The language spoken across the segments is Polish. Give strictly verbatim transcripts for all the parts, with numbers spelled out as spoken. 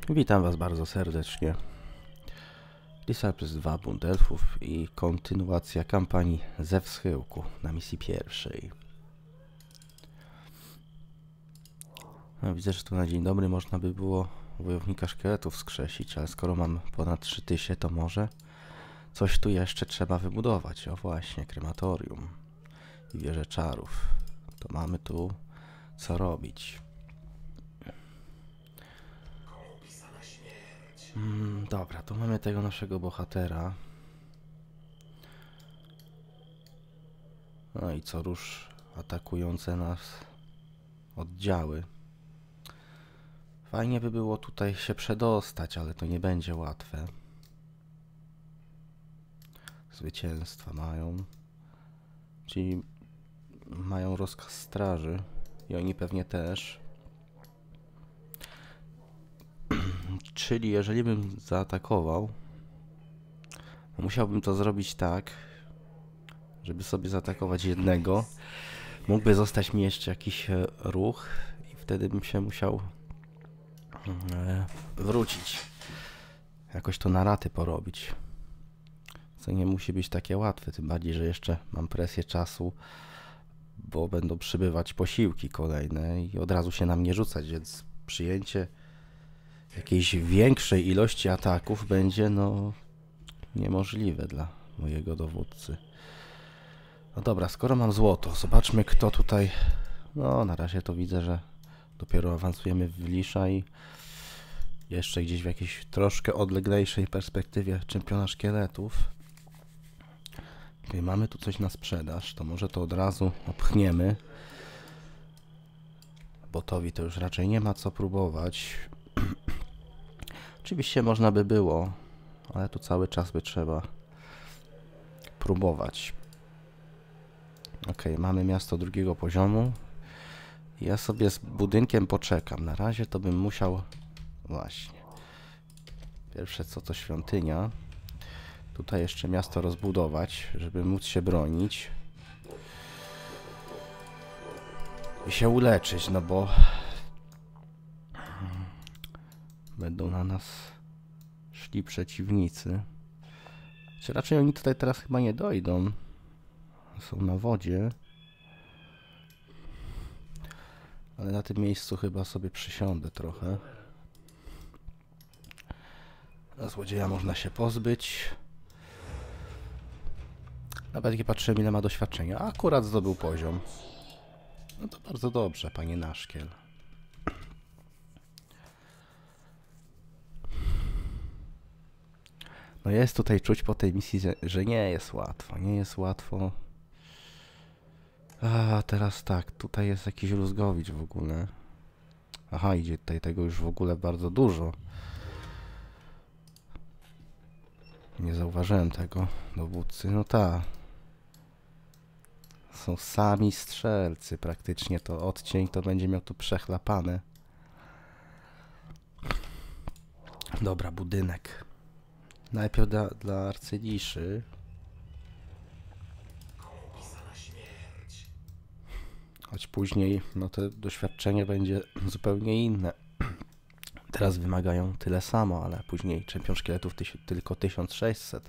Witam Was bardzo serdecznie. Disciples dwa Bunt Elfów i kontynuacja kampanii ze Wschyłku na misji pierwszej. No, widzę, że tu na dzień dobry można by było wojownika szkieletów wskrzesić, ale skoro mam ponad trzy tysiące, to może coś tu jeszcze trzeba wybudować. O właśnie, krematorium i wieżę czarów. To mamy tu co robić. Mm, dobra, tu mamy tego naszego bohatera. No i co rusz atakujące nas oddziały. Fajnie by było tutaj się przedostać, ale to nie będzie łatwe. Zwycięstwa mają. Czyli mają rozkaz straży. I oni pewnie też. Czyli jeżeli bym zaatakował, musiałbym to zrobić tak, żeby sobie zaatakować jednego. Mógłby zostać mi jeszcze jakiś ruch i wtedy bym się musiał e, wrócić. Jakoś to na raty porobić. Co nie musi być takie łatwe, tym bardziej, że jeszcze mam presję czasu, bo będą przybywać posiłki kolejne i od razu się na mnie rzucać, więc przyjęcie jakiejś większej ilości ataków będzie no niemożliwe dla mojego dowódcy. No dobra, skoro mam złoto, zobaczmy kto tutaj... No na razie to widzę, że dopiero awansujemy w Lisza i jeszcze gdzieś w jakiejś troszkę odleglejszej perspektywie czempiona szkieletów. Okay, mamy tu coś na sprzedaż, to może to od razu opchniemy. Botowi to już raczej nie ma co próbować. Oczywiście można by było, ale tu cały czas by trzeba próbować. Ok, mamy miasto drugiego poziomu. Ja sobie z budynkiem poczekam. Na razie to bym musiał... Właśnie. Pierwsze co to świątynia. Tutaj jeszcze miasto rozbudować, żeby móc się bronić. I się uleczyć, no bo... Będą na nas szli przeciwnicy. Czy raczej oni tutaj teraz chyba nie dojdą. Są na wodzie. Ale na tym miejscu chyba sobie przysiądę trochę. Na złodzieja można się pozbyć. Nawet nie patrzyłem ile ma doświadczenia. A akurat zdobył poziom. No to bardzo dobrze, panie Naszkiel. No jest tutaj czuć po tej misji, że nie jest łatwo. Nie jest łatwo. A teraz tak, tutaj jest jakiś Rózgowicz w ogóle. Aha, idzie tutaj tego już w ogóle bardzo dużo. Nie zauważyłem tego dowódcy. No ta. Są sami strzelcy praktycznie. To odcień to będzie miał tu przechlapane. Dobra, budynek. Najpierw dla, dla arcyliszy. Choć później no to doświadczenie będzie zupełnie inne. Teraz wymagają tyle samo, ale później czempion szkieletów tyś, tylko tysiąc sześćset.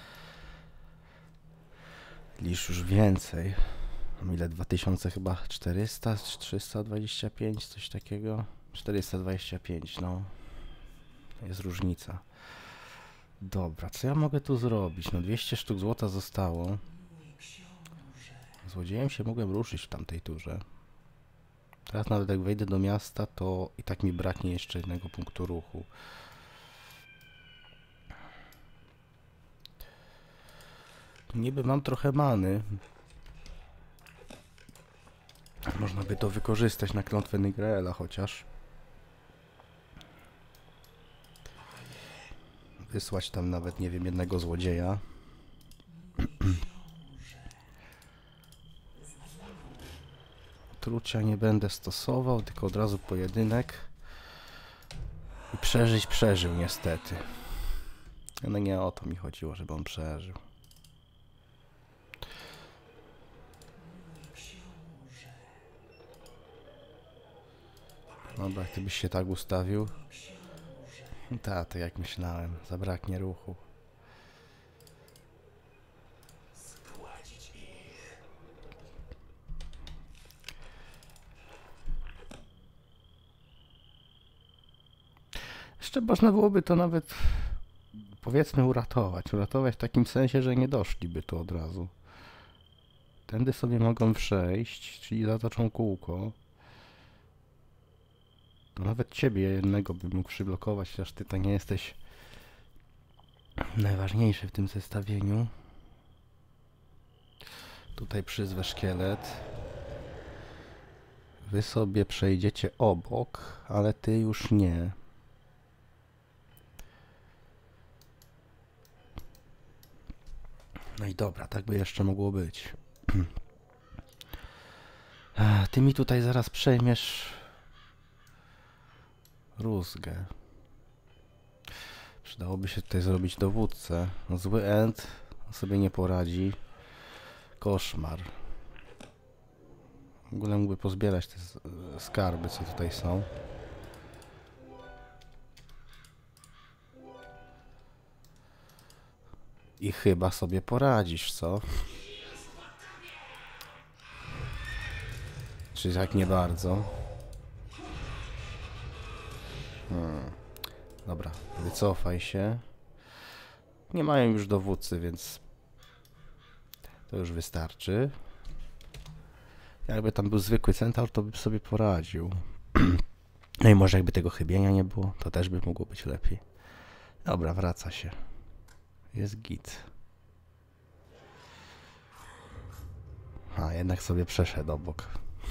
Lisz już więcej. Ile? dwa tysiące chyba czterysta, trzysta dwadzieścia pięć, coś takiego. czterysta dwadzieścia pięć, no. Jest różnica. Dobra, co ja mogę tu zrobić? No dwieście sztuk złota zostało. Złodziejem się mogłem ruszyć w tamtej turze. Teraz nawet jak wejdę do miasta, to i tak mi braknie jeszcze jednego punktu ruchu. Niby mam trochę many. Można by to wykorzystać na klątwę Nigreela chociaż. Wysłać tam nawet, nie wiem, jednego złodzieja. Trucia nie będę stosował, tylko od razu pojedynek. I przeżyć przeżył niestety. No nie o to mi chodziło, żeby on przeżył. Dobra, gdybyś się tak ustawił, Tak, to jak myślałem, zabraknie ruchu. Jeszcze można byłoby to nawet, powiedzmy, uratować. Uratować w takim sensie, że nie doszliby tu od razu. Tędy sobie mogą przejść, czyli zatoczą kółko. To nawet ciebie jednego bym mógł przyblokować, chociaż ty to nie jesteś najważniejszy w tym zestawieniu. Tutaj przyzwę szkielet. Wy sobie przejdziecie obok, ale ty już nie. No i dobra, tak by jeszcze mogło być. Ty mi tutaj zaraz przejmiesz rózgę. Przydałoby się tutaj zrobić dowódcę. No, zły end sobie nie poradzi. Koszmar. W ogóle mógłby pozbierać te skarby, co tutaj są. I chyba sobie poradzisz, co? Czy tak nie bardzo? Hmm. Dobra, wycofaj się. Nie mają już dowódcy, więc to już wystarczy. Jakby tam był zwykły centaur, to by sobie poradził. No i może jakby tego chybienia nie było, to też by mogło być lepiej. Dobra, wraca się. Jest git. A, jednak sobie przeszedł obok.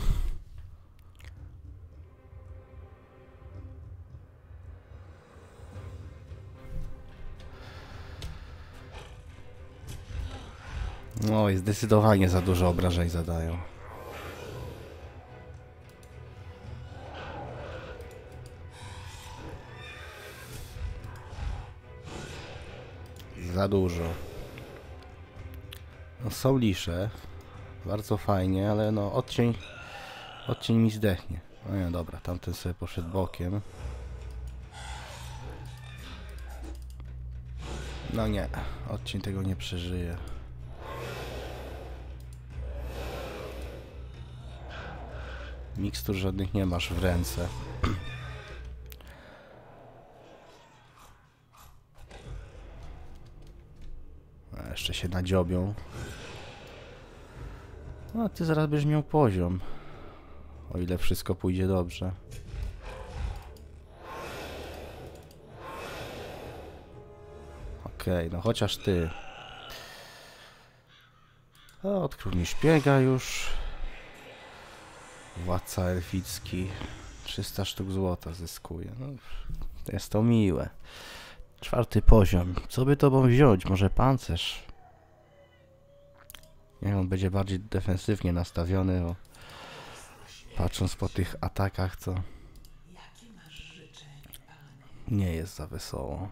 No i zdecydowanie za dużo obrażeń zadają. Za dużo. No, są lisze. Bardzo fajnie, ale no odcień, odcień mi zdechnie. No nie, dobra, tamten sobie poszedł bokiem. No nie, odcień tego nie przeżyje. Mikstur żadnych nie masz w ręce. A jeszcze się nadziobią. No, ty zaraz będziesz miał poziom. O ile wszystko pójdzie dobrze. Okej, okay, no chociaż ty. O, odkrył mi szpiega już. Władca elficki. trzysta sztuk złota zyskuje. No, jest to miłe. Czwarty poziom. Co by tobą wziąć? Może pancerz? Niech on będzie bardziej defensywnie nastawiony, o, patrząc po tych atakach, to nie jest za wesoło.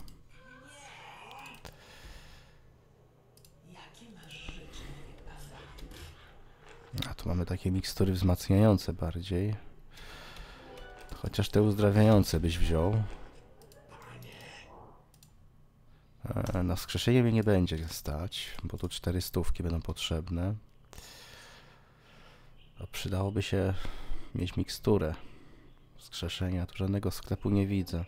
A tu mamy takie mikstury wzmacniające bardziej. Chociaż te uzdrawiające byś wziął. Na wskrzeszenie mnie nie będzie stać, bo tu cztery stówki będą potrzebne. A przydałoby się mieć miksturę wskrzeszenia. Tu żadnego sklepu nie widzę.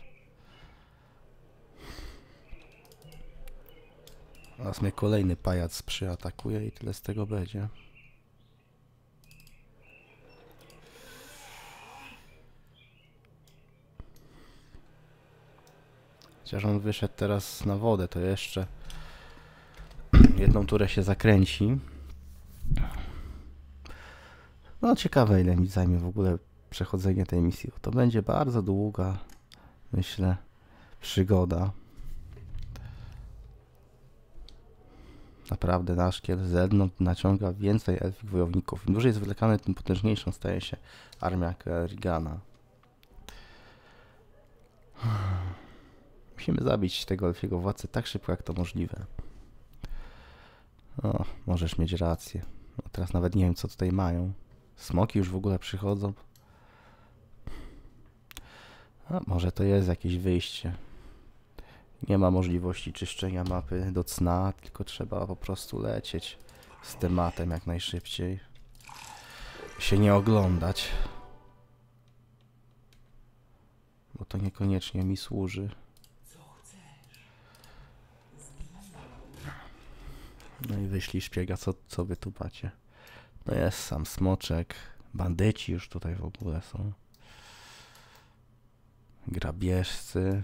Teraz mnie kolejny pajac przyatakuje i tyle z tego będzie. Chociaż on wyszedł teraz na wodę, to jeszcze jedną turę się zakręci. No ciekawe, ile mi zajmie w ogóle przechodzenie tej misji. To będzie bardzo długa, myślę, przygoda. Naprawdę nasz kiel z zewnątrz naciąga więcej elfich wojowników. Im dłużej jest wylekany, tym potężniejszą staje się armia Kerrigana. Musimy zabić tego elfiego władcę tak szybko, jak to możliwe. O, możesz mieć rację. No, teraz nawet nie wiem, co tutaj mają. Smoki już w ogóle przychodzą. A może to jest jakieś wyjście. Nie ma możliwości czyszczenia mapy do cna, tylko trzeba po prostu lecieć z tematem jak najszybciej. Się nie oglądać. Bo to niekoniecznie mi służy. No i wyślij szpiega, co, co wy tu macie? No jest sam smoczek. Bandyci już tutaj w ogóle są. Grabieżcy.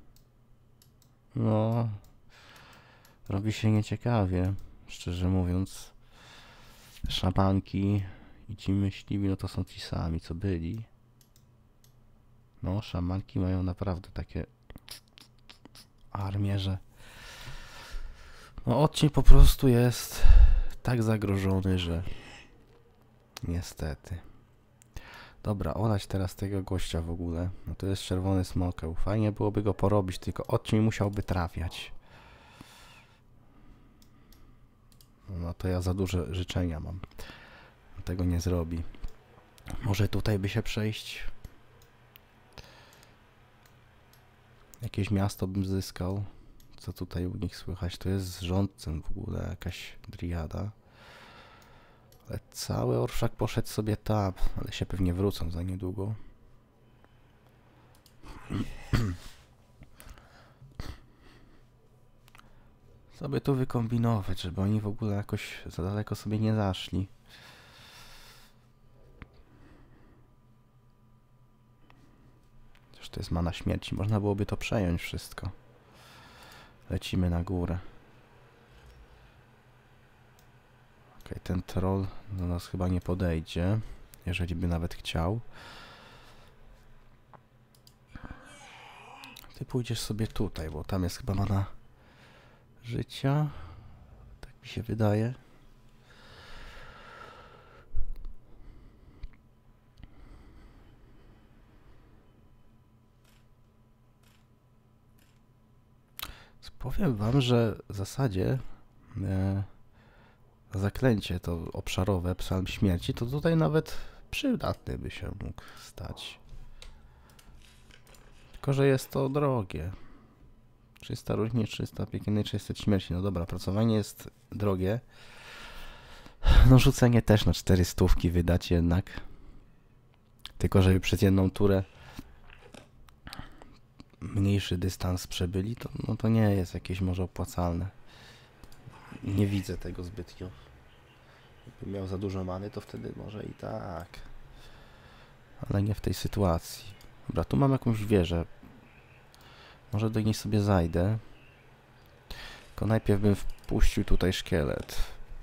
No. Robi się nieciekawie, szczerze mówiąc. Szamanki i ci myśliwi, no to są ci sami, co byli. No, szamanki mają naprawdę takie armie, że no odcień po prostu jest tak zagrożony, że niestety. Dobra, olać teraz tego gościa w ogóle. No to jest czerwony smokeł. Fajnie byłoby go porobić, tylko odcień musiałby trafiać. No to ja za duże życzenia mam. Tego nie zrobi. Może tutaj by się przejść? Jakieś miasto bym zyskał. Co tutaj u nich słychać? To jest z rządcem w ogóle jakaś driada. Ale cały orszak poszedł sobie tam, ale się pewnie wrócą za niedługo. Co by tu wykombinować, żeby oni w ogóle jakoś za daleko sobie nie zaszli. Przecież to jest mana śmierci, można byłoby to przejąć wszystko. Lecimy na górę. Okej, ten troll do nas chyba nie podejdzie, jeżeli by nawet chciał. Ty pójdziesz sobie tutaj, bo tam jest chyba mana życia. Tak mi się wydaje. Powiem wam, że w zasadzie e, zaklęcie to obszarowe, psalm śmierci, to tutaj nawet przydatny by się mógł stać. Tylko że jest to drogie. trzysta różni, trzysta piekielnej, trzysta śmierci. No dobra, pracowanie jest drogie. No rzucenie też na cztery stówki wydać jednak. Tylko żeby przez jedną turę mniejszy dystans przebyli, to, no to nie jest jakieś może opłacalne. Nie widzę tego zbytnio. Jakbym miał za dużo many, to wtedy może i tak. Ale nie w tej sytuacji. Dobra, tu mam jakąś wieżę. Może do niej sobie zajdę. Tylko najpierw bym wpuścił tutaj szkielet.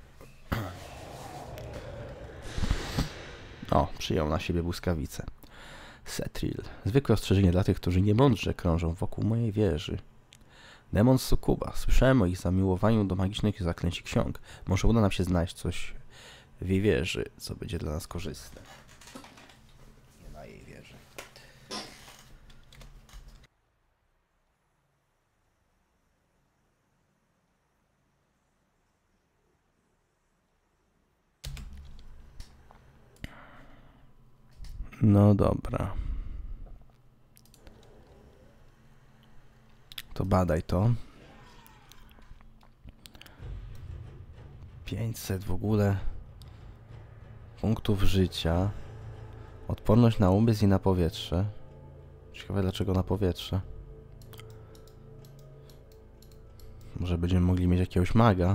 O, przyjął na siebie błyskawicę. Setril. Zwykłe ostrzeżenie dla tych, którzy niemądrze krążą wokół mojej wieży. Demon z Sukuba. Słyszałem o ich zamiłowaniu do magicznych zaklęć i ksiąg. Może uda nam się znaleźć coś w jej wieży, co będzie dla nas korzystne. Nie na jej wieży. No dobra. To badaj to. pięćset w ogóle punktów życia. Odporność na umysł i na powietrze. Ciekawe dlaczego na powietrze. Może będziemy mogli mieć jakiegoś maga.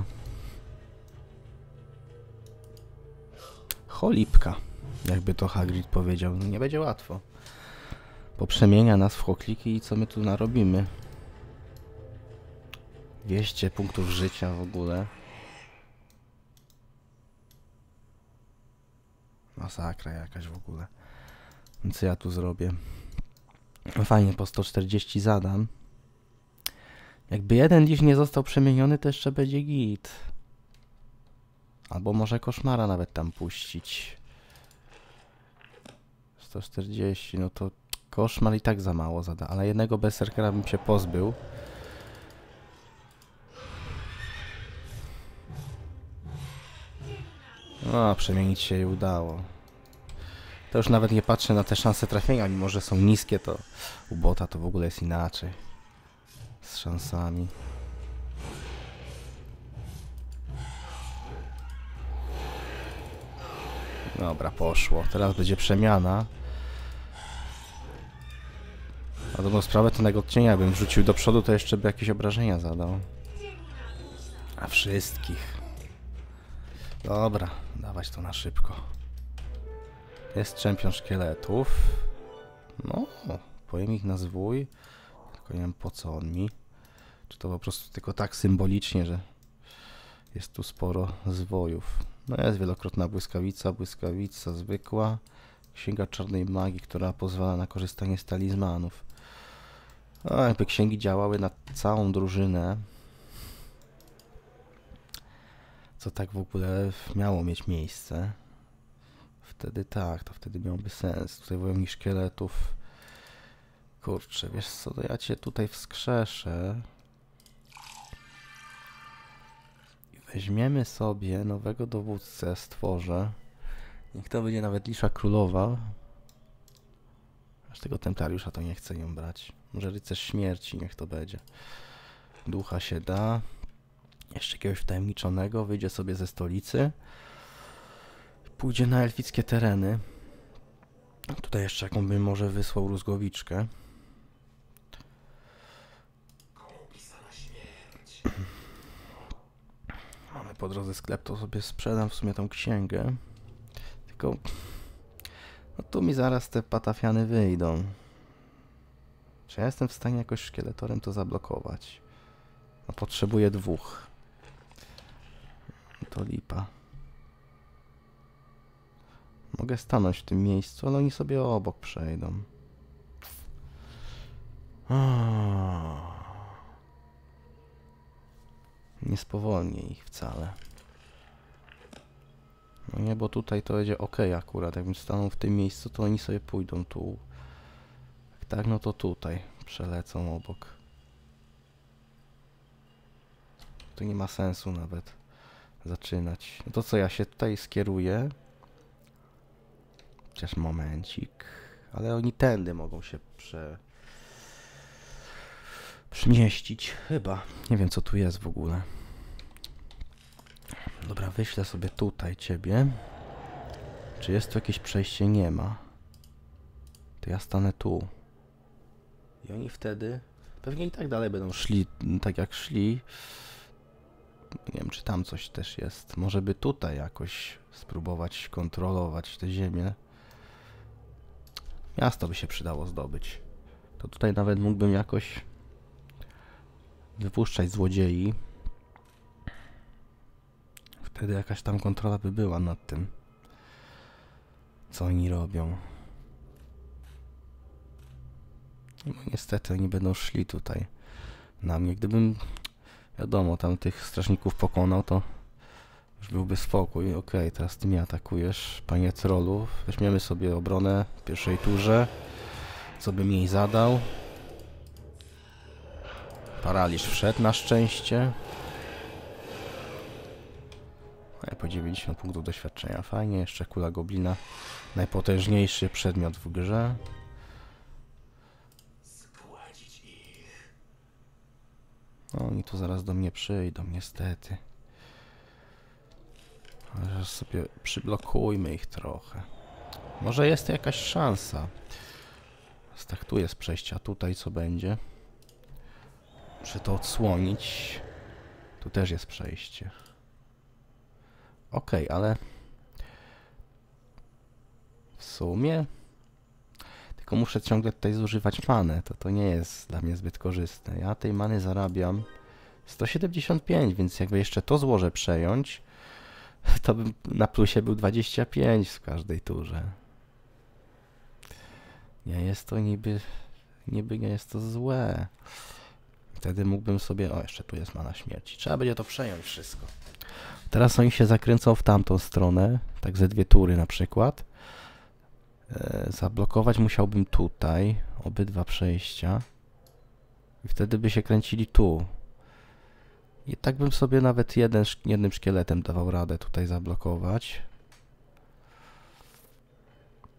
Cholipka. Jakby to Hagrid powiedział. No nie będzie łatwo. Poprzemienia nas w chokliki i co my tu narobimy. dwieście punktów życia w ogóle. Masakra jakaś w ogóle. Więc co ja tu zrobię? No fajnie, po sto czterdzieści zadam. Jakby jeden liść nie został przemieniony, to jeszcze będzie git. Albo może koszmara nawet tam puścić. sto czterdzieści, no to koszmar i tak za mało zada. Ale jednego berserkera bym się pozbył. No, przemienić się jej udało. To już nawet nie patrzę na te szanse trafienia, mimo że są niskie, to u bota to w ogóle jest inaczej. z szansami. Dobra, poszło. Teraz będzie przemiana. A dobrą sprawę to tego odcienia, jakbym wrzucił do przodu, to jeszcze by jakieś obrażenia zadał. A wszystkich. Dobra, dawać to na szybko. Jest czempion szkieletów. No, powiem ich na zwój. Tylko nie wiem po co on mi. Czy to po prostu tylko tak symbolicznie, że jest tu sporo zwojów. No jest wielokrotna błyskawica, błyskawica zwykła. Księga czarnej magii, która pozwala na korzystanie z talizmanów. A jakby księgi działały na całą drużynę, co tak w ogóle miało mieć miejsce, wtedy tak, to wtedy miałoby sens. Tutaj wojownik szkieletów. Kurczę, wiesz co, to ja cię tutaj wskrzeszę. I weźmiemy sobie nowego dowódcę, stworzę. Niech to będzie nawet Lisza Królowa. Aż tego Templariusza to nie chcę ją brać. Może rycerz śmierci, niech to będzie. Ducha się da. Jeszcze jakiegoś wtajemniczonego, wyjdzie sobie ze stolicy. Pójdzie na elfickie tereny. Tutaj jeszcze jaką bym może wysłał rózgowiczkę. Mamy po drodze sklep, to sobie sprzedam w sumie tą księgę. Tylko... no tu mi zaraz te patafiany wyjdą. Czy ja jestem w stanie jakoś szkieletorem to zablokować? No potrzebuję dwóch. To lipa. Mogę stanąć w tym miejscu, ale oni sobie obok przejdą. Oh. Nie spowolnię ich wcale. No nie, bo tutaj to będzie ok akurat. Jakbym stanął w tym miejscu, to oni sobie pójdą tu. Jak tak, no to tutaj przelecą obok. Tu nie ma sensu nawet zaczynać. No to co, ja się tutaj skieruję. Chociaż momencik. Ale oni tędy mogą się prze... przemieścić. Chyba. Nie wiem co tu jest w ogóle. Dobra, wyślę sobie tutaj ciebie. Czy jest tu jakieś przejście? Nie ma. To ja stanę tu. I oni wtedy... pewnie i tak dalej będą szli tak jak szli. Nie wiem, czy tam coś też jest. Może by tutaj jakoś spróbować kontrolować tę ziemię. Miasto by się przydało zdobyć. To tutaj nawet mógłbym jakoś wypuszczać złodziei. Wtedy jakaś tam kontrola by była nad tym, co oni robią. No niestety oni będą szli tutaj na mnie. Gdybym, wiadomo, tam tych strażników pokonał, to już byłby spokój. Okej, okay, teraz ty mnie atakujesz, panie trollu. Weźmiemy sobie obronę w pierwszej turze. Co bym jej zadał? Paraliż wszedł na szczęście. A ja po dziewięćdziesiąt punktów doświadczenia. Fajnie, jeszcze kula goblina. Najpotężniejszy przedmiot w grze. No, oni tu zaraz do mnie przyjdą, niestety. Zaraz sobie przyblokujmy ich trochę. Może jest jakaś szansa. Tak, tu jest przejście, a tutaj co będzie? Muszę to odsłonić. Tu też jest przejście. Okej, okay, ale... w sumie... tylko muszę ciągle tutaj zużywać manę. To to nie jest dla mnie zbyt korzystne. Ja tej many zarabiam sto siedemdziesiąt pięć, więc jakby jeszcze to złoże przejąć, to bym na plusie był dwadzieścia pięć w każdej turze. Nie jest to niby... niby nie jest to złe. Wtedy mógłbym sobie... o, jeszcze tu jest mana śmierci. Trzeba będzie to przejąć wszystko. Teraz oni się zakręcą w tamtą stronę. Tak ze dwie tury na przykład. E, zablokować musiałbym tutaj. Obydwa przejścia. I wtedy by się kręcili tu. I tak bym sobie nawet jeden, jednym szkieletem dawał radę tutaj zablokować.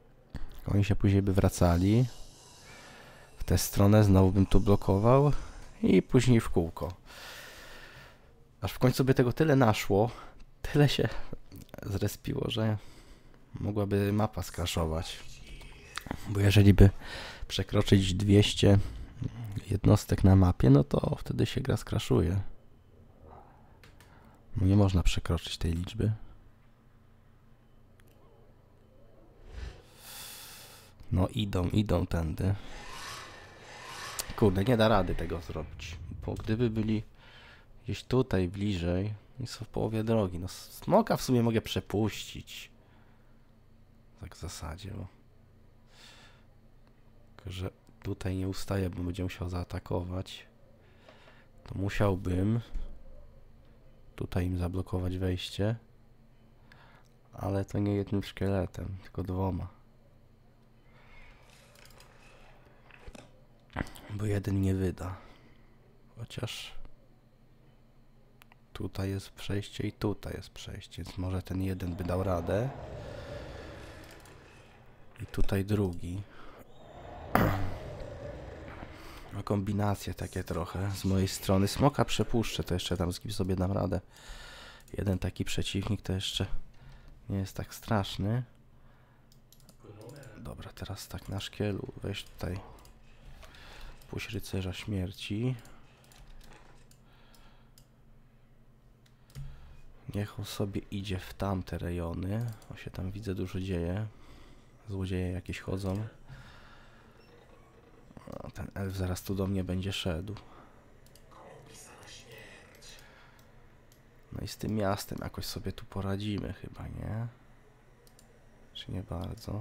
Oni się później by wracali. W tę stronę znowu bym tu blokował. i później w kółko. Aż w końcu by tego tyle naszło, tyle się zrespiło, że mogłaby mapa skraszować. Bo jeżeli by przekroczyć dwieście jednostek na mapie, no to wtedy się gra skraszuje. No nie można przekroczyć tej liczby. No idą, idą tędy. Kurde, nie da rady tego zrobić. Bo gdyby byli gdzieś tutaj bliżej, i są w połowie drogi. No smoka w sumie mogę przepuścić. Tak w zasadzie, bo... Tylko, że tutaj nie ustaje, bo będzie musiał zaatakować. To musiałbym tutaj im zablokować wejście. Ale to nie jednym szkieletem, tylko dwoma. Bo jeden nie wyda. Chociaż tutaj jest przejście i tutaj jest przejście, więc może ten jeden by dał radę. I tutaj drugi. No kombinacje takie trochę z mojej strony. Smoka przepuszczę, to jeszcze tam z kim sobie dam radę. Jeden taki przeciwnik to jeszcze nie jest tak straszny. Dobra, teraz tak na szkielu. Weź tutaj. Puść rycerza śmierci. Niech on sobie idzie w tamte rejony. O się tam widzę dużo dzieje. Złodzieje jakieś chodzą. O, ten elf zaraz tu do mnie będzie szedł. No i z tym miastem jakoś sobie tu poradzimy chyba, nie? Czy nie bardzo?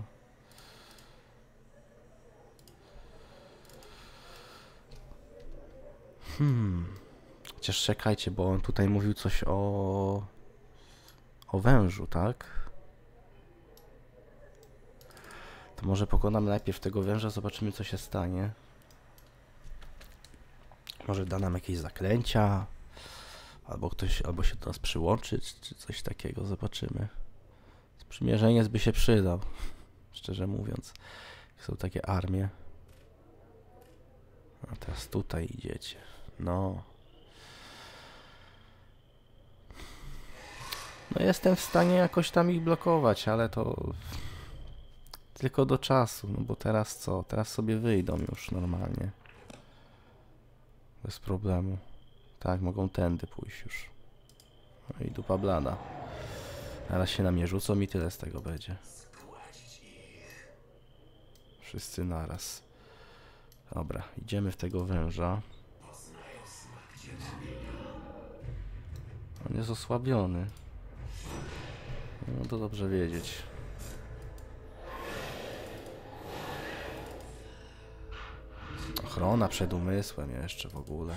Hmm. Chociaż czekajcie, bo on tutaj mówił coś o... o wężu, tak? To może pokonamy najpierw tego węża, zobaczymy co się stanie. Może da nam jakieś zaklęcia, albo ktoś, albo się do nas przyłączy, czy coś takiego, zobaczymy. Sprzymierzeniec by się przydał, szczerze mówiąc. Są takie armie. A teraz tutaj idziecie. No. No jestem w stanie jakoś tam ich blokować, ale to tylko do czasu, no bo teraz co? Teraz sobie wyjdą już normalnie. Bez problemu. Tak, mogą tędy pójść już. No i dupa blada. Teraz się na mnie rzucą i tyle z tego będzie. Wszyscy naraz. Dobra, idziemy w tego węża. On jest osłabiony. No to dobrze wiedzieć. Ochrona przed umysłem jeszcze w ogóle.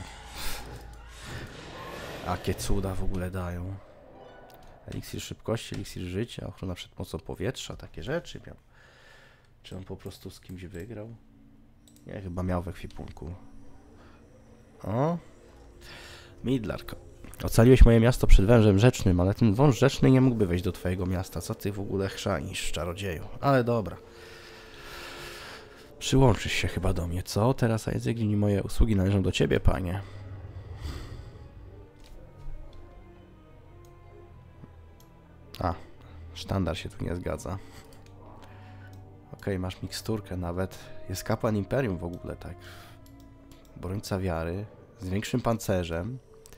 Jakie cuda w ogóle dają. Eliksir szybkości, eliksir życia, ochrona przed mocą powietrza, takie rzeczy miał. Czy on po prostu z kimś wygrał? Nie, chyba miał we ekwipunku. O! Midlark. Ocaliłeś moje miasto przed wężem rzecznym, ale ten wąż rzeczny nie mógłby wejść do twojego miasta. Co ty w ogóle chrzanisz, czarodzieju? Ale dobra. Przyłączysz się chyba do mnie, co? Teraz Aedzegrin i moje usługi należą do ciebie, panie. A, sztandar się tu nie zgadza. Okej, okay, masz miksturkę nawet. Jest kapłan Imperium w ogóle, tak. Brońca wiary. Z większym pancerzem.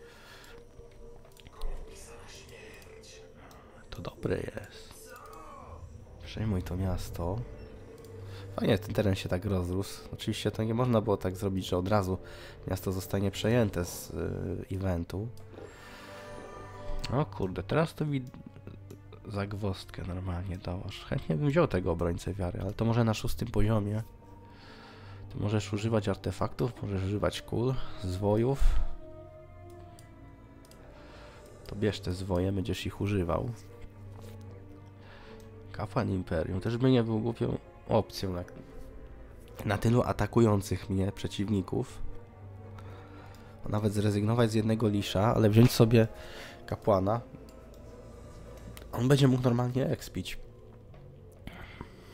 To dobre jest. Przejmuj to miasto. Fajnie, ten teren się tak rozrósł. Oczywiście to nie można było tak zrobić, że od razu miasto zostanie przejęte z y, eventu. O kurde, teraz to mi zagwozdkę normalnie dałaś. Chętnie bym wziął tego obrońcę wiary, ale to może na szóstym poziomie. Ty możesz używać artefaktów, możesz używać kul, zwojów. To bierz te zwoje, będziesz ich używał. Kapłan Imperium też by nie był głupią opcją na, na tylu atakujących mnie przeciwników. Nawet zrezygnować z jednego lisza, ale wziąć sobie kapłana. On będzie mógł normalnie expić.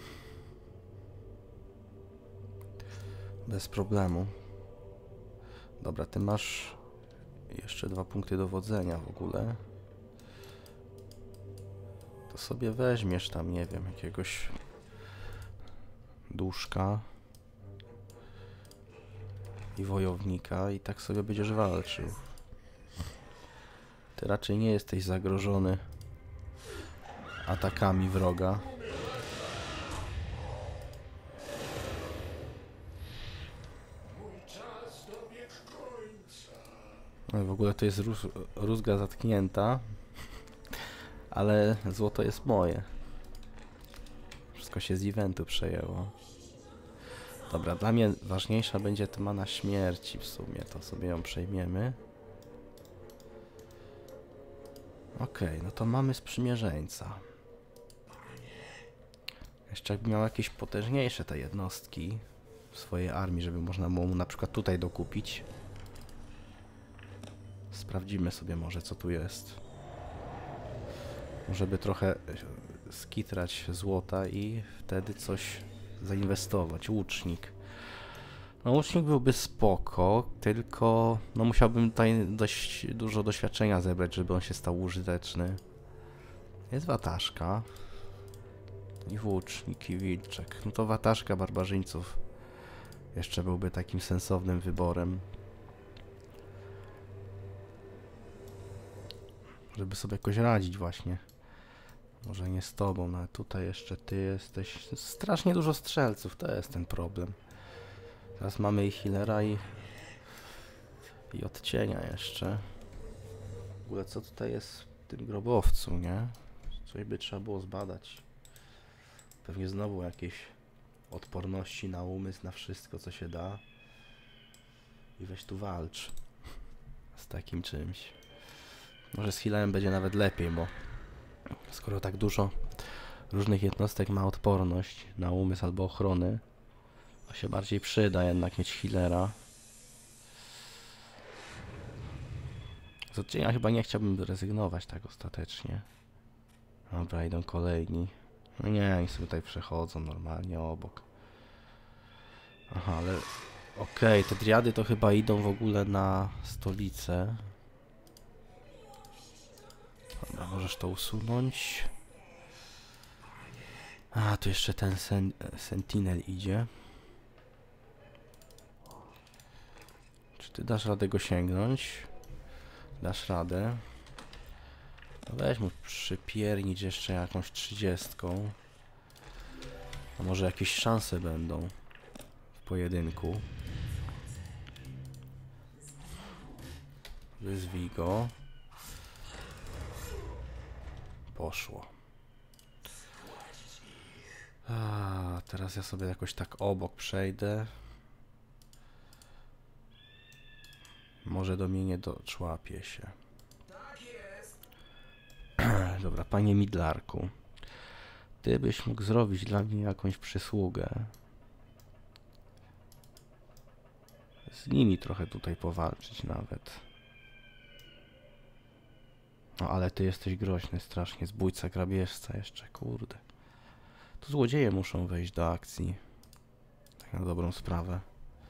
Bez problemu. Dobra, ty masz jeszcze dwa punkty dowodzenia w ogóle. To sobie weźmiesz tam, nie wiem, jakiegoś duszka i wojownika i tak sobie będziesz walczył. Ty raczej nie jesteś zagrożony atakami wroga. No i w ogóle to jest róz, rózga zatknięta, ale złoto jest moje. Wszystko się z eventu przejęło. Dobra, dla mnie ważniejsza będzie ta mana śmierci w sumie, to sobie ją przejmiemy. Okej, okay, no to mamy sprzymierzeńca. Jeszcze jakby miał jakieś potężniejsze te jednostki w swojej armii, żeby można mu na przykład tutaj dokupić. Sprawdzimy sobie może, co tu jest. Może by trochę skitrać złota i wtedy coś zainwestować. Łucznik. No łucznik byłby spoko, tylko no musiałbym tutaj dość dużo doświadczenia zebrać, żeby on się stał użyteczny. Jest wataszka. I włócznik, i wilczek. No to wataszka barbarzyńców jeszcze byłby takim sensownym wyborem. Żeby sobie jakoś radzić właśnie. Może nie z tobą, no ale tutaj jeszcze ty jesteś. Strasznie dużo strzelców, to jest ten problem. Teraz mamy i healera i... i odcienia jeszcze. W ogóle co tutaj jest w tym grobowcu, nie? Coś by trzeba było zbadać. Pewnie znowu jakieś odporności na umysł, na wszystko co się da. I weź tu walcz z takim czymś. Może z healerem będzie nawet lepiej, bo skoro tak dużo różnych jednostek ma odporność na umysł albo ochrony, to się bardziej przyda jednak mieć healera. Z odcienia chyba nie chciałbym rezygnować tak ostatecznie. Dobra, idą kolejni. No nie, oni sobie tutaj przechodzą normalnie obok. Aha, ale... Okej, okay, te driady to chyba idą w ogóle na stolicę. Dobra, możesz to usunąć. A, tu jeszcze ten sen Sentinel idzie. Czy ty dasz radę go sięgnąć? Dasz radę. No weź mu przypiernić jeszcze jakąś trzydziestką. A może jakieś szanse będą w pojedynku. Wyzwij go. Poszło. A, teraz ja sobie jakoś tak obok przejdę. Może do mnie nie doczłapie się. Dobra, panie Midlarku. Ty byś mógł zrobić dla mnie jakąś przysługę. Z nimi trochę tutaj powalczyć nawet. No ale ty jesteś groźny strasznie, zbójca, grabieżca jeszcze, kurde. Tu złodzieje muszą wejść do akcji. Tak na dobrą sprawę.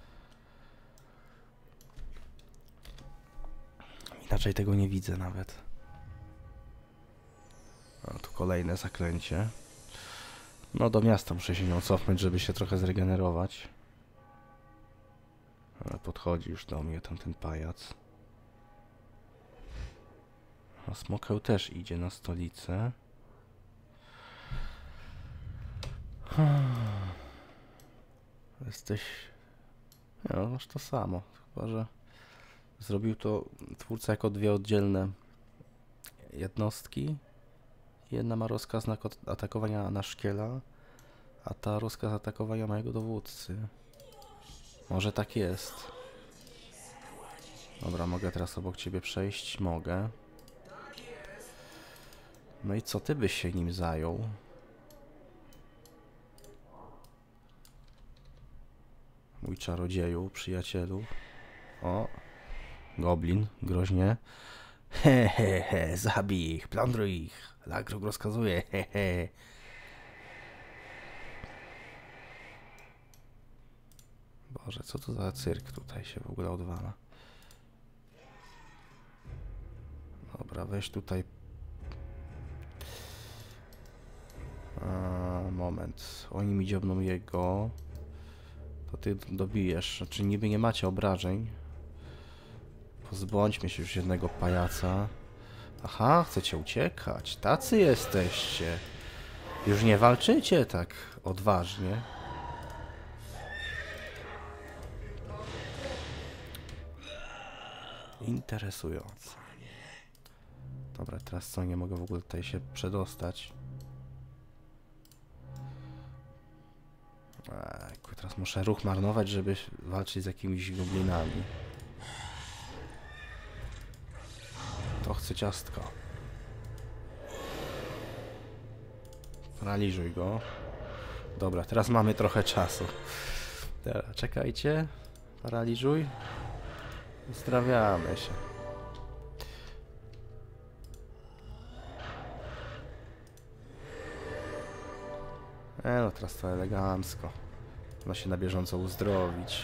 Inaczej tego nie widzę nawet. A tu kolejne zaklęcie. No do miasta muszę się nią cofnąć, żeby się trochę zregenerować. Ale podchodzi już do mnie tamten pajac. A Smokeł też idzie na stolicę. Jesteś... No, masz to samo. Chyba, że zrobił to twórca jako dwie oddzielne jednostki. Jedna ma rozkaz na atakowania na szkiela, a ta rozkaz atakowania mojego dowódcy. Może tak jest. Dobra, mogę teraz obok ciebie przejść? Mogę. No i co ty byś się nim zajął? Mój czarodzieju, przyjacielu. O, goblin, groźnie. He, he, he, zabij ich, plądruj ich. Lagrug rozkazuje, he, he. Boże, co to za cyrk tutaj się w ogóle odwala? Dobra, weź tutaj. A, moment. Oni mi dziobną jego. To ty dobijesz. Znaczy niby nie macie obrażeń. Pozbądźmy się już jednego pajaca. Aha, chcecie uciekać. Tacy jesteście. Już nie walczycie tak odważnie. Interesujące. Dobra, teraz co? Nie mogę w ogóle tutaj się przedostać. Eee, teraz muszę ruch marnować, żeby walczyć z jakimiś goblinami. To chcę ciastko. Paraliżuj go. Dobra, teraz mamy trochę czasu. Teraz, czekajcie. Paraliżuj. Uzdrawiamy się. E, no teraz to elegancko. Ma się na bieżąco uzdrowić.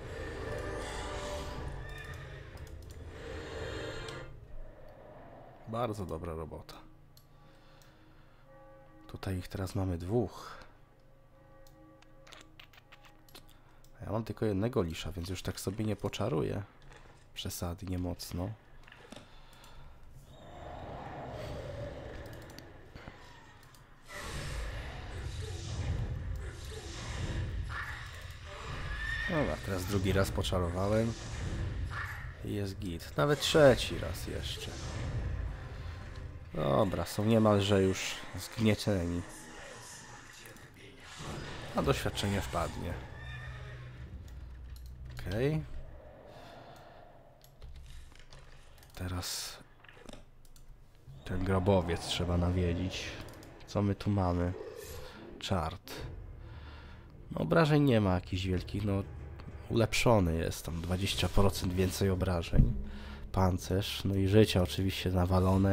Bardzo dobra robota. Tutaj ich teraz mamy dwóch. A ja mam tylko jednego lisza, więc już tak sobie nie poczaruję. Przesady nie mocno. Dobra, teraz drugi raz poczarowałem. I jest git. Nawet trzeci raz jeszcze. Dobra, są niemalże już zgniecieni. A doświadczenie wpadnie. Okej. Okay. Teraz ten grobowiec trzeba nawiedzić. Co my tu mamy? Czart. No, obrażeń nie ma jakichś wielkich, no ulepszony jest, tam dwadzieścia procent więcej obrażeń. Pancerz, no i życie oczywiście nawalone.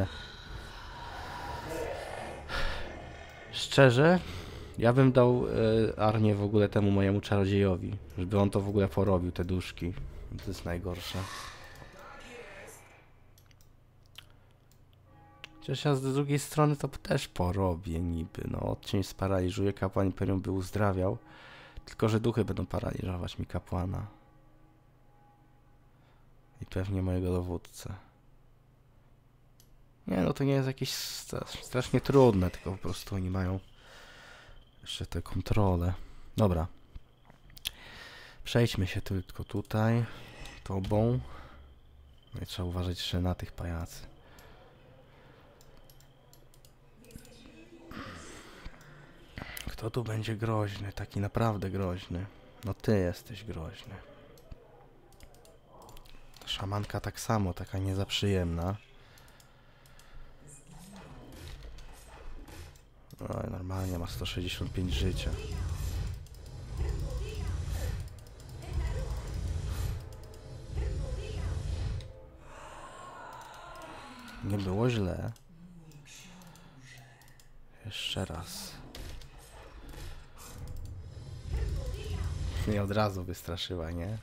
Szczerze, ja bym dał y, Arnię w ogóle temu mojemu czarodziejowi, żeby on to w ogóle porobił, te duszki. To jest najgorsze. Chociaż ja z drugiej strony to też porobię niby, no odcień sparaliżuje, kapłan Imperium by uzdrawiał, tylko że duchy będą paraliżować mi kapłana. I pewnie mojego dowódcę. Nie, no to nie jest jakieś strasznie trudne, tylko po prostu oni mają jeszcze te kontrole. Dobra. Przejdźmy się tylko tutaj, tobą. No i trzeba uważać jeszcze na tych pajacy. Kto tu będzie groźny? Taki naprawdę groźny. No ty jesteś groźny. Szamanka tak samo, taka niezaprzyjemna. Oj, normalnie ma sto sześćdziesiąt pięć życia. Nie było źle. Jeszcze raz. I od razu wystraszyła, nie?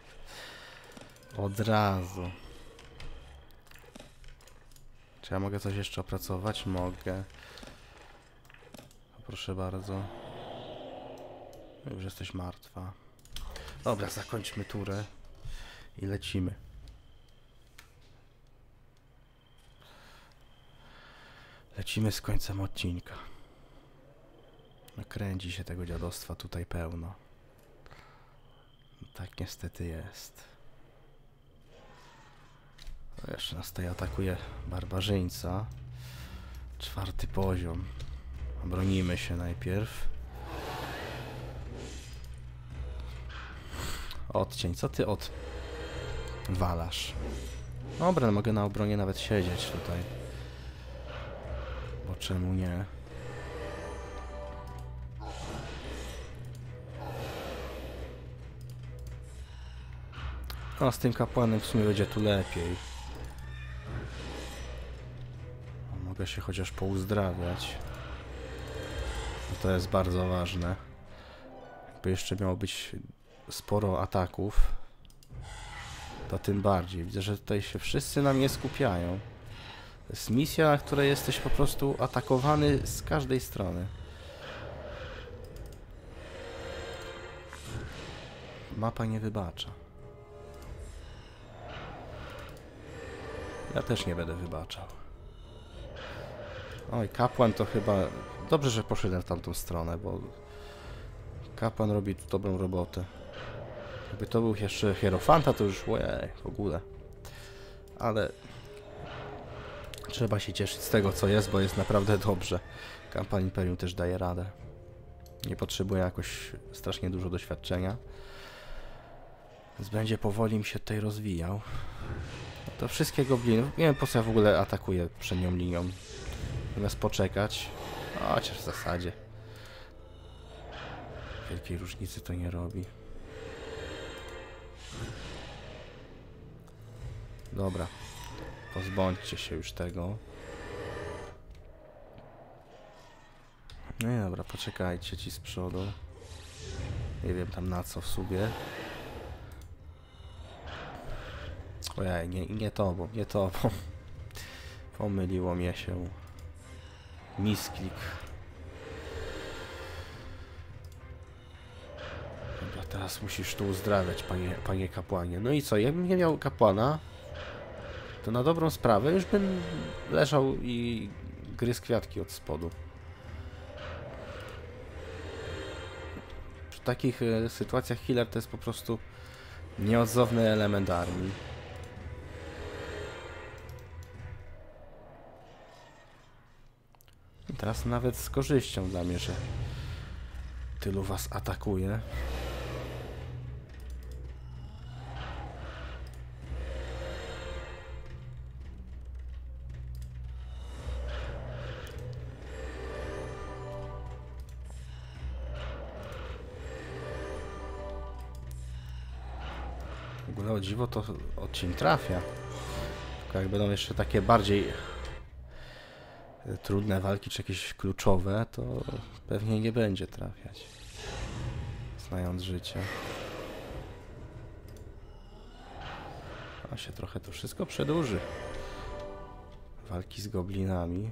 Od razu. Czy ja mogę coś jeszcze opracować? Mogę. Proszę bardzo. Już jesteś martwa. Dobra, zakończmy turę i lecimy. Lecimy z końcem odcinka. Nakręci się tego dziadostwa tutaj pełno. Tak niestety jest. No jeszcze nas tutaj atakuje barbarzyńca. Czwarty poziom. Bronimy się najpierw. Odcień, co ty odwalasz? Dobra, mogę na obronie nawet siedzieć tutaj. Bo czemu nie? No, z tym kapłanem w sumie będzie tu lepiej. Mogę się chociaż pouzdrawiać. To jest bardzo ważne. Jakby jeszcze miało być sporo ataków, to tym bardziej. Widzę, że tutaj się wszyscy na mnie skupiają. To jest misja, na której jesteś po prostu atakowany z każdej strony. Mapa nie wybacza. Ja też nie będę wybaczał. Oj, kapłan to chyba... Dobrze, że poszedłem w tamtą stronę, bo... Kapłan robi tu dobrą robotę. Jakby to był jeszcze hierofanta, to już... Ojej, w ogóle. Ale... Trzeba się cieszyć z tego, co jest, bo jest naprawdę dobrze. Kapłan Imperium też daje radę. Nie potrzebuje jakoś strasznie dużo doświadczenia. Więc będzie powoli mi się tutaj rozwijał. To wszystkie gobliny... Nie wiem, po co ja w ogóle atakuję przednią linią. Zamiast poczekać. Chociaż w zasadzie wielkiej różnicy to nie robi. Dobra. Pozbądźcie się już tego. No i dobra, poczekajcie ci z przodu. Nie wiem tam na co w sobie. Ojej, nie, nie tobą, nie tobą. Pomyliło mnie się. Misklik. Dobra, teraz musisz tu uzdrawiać, panie, panie kapłanie. No i co, jakbym nie miał kapłana, to na dobrą sprawę już bym leżał i gryzł kwiatki od spodu. W takich e, sytuacjach healer to jest po prostu nieodzowny element armii. I teraz nawet z korzyścią dla mnie, że tylu was atakuje. W ogóle o dziwo to odcień trafia. Tylko jak będą jeszcze takie bardziej trudne walki, czy jakieś kluczowe, to pewnie nie będzie trafiać. Znając życie. A się trochę to wszystko przedłuży. Walki z goblinami.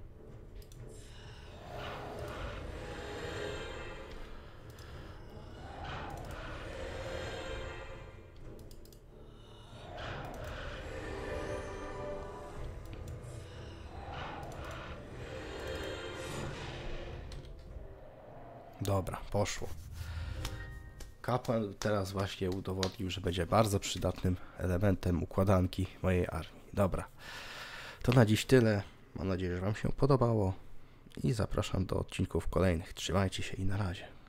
Dobra, poszło. Kapłan teraz właśnie udowodnił, że będzie bardzo przydatnym elementem układanki mojej armii. Dobra, to na dziś tyle. Mam nadzieję, że wam się podobało i zapraszam do odcinków kolejnych. Trzymajcie się i na razie.